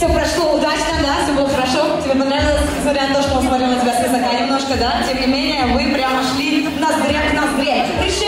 Все прошло удачно, да? Все было хорошо? Тебе понравилось, несмотря на то, что он смотрел на тебя свысока немножко, да? Тем не менее, вы прямо шли ноздря к ноздре.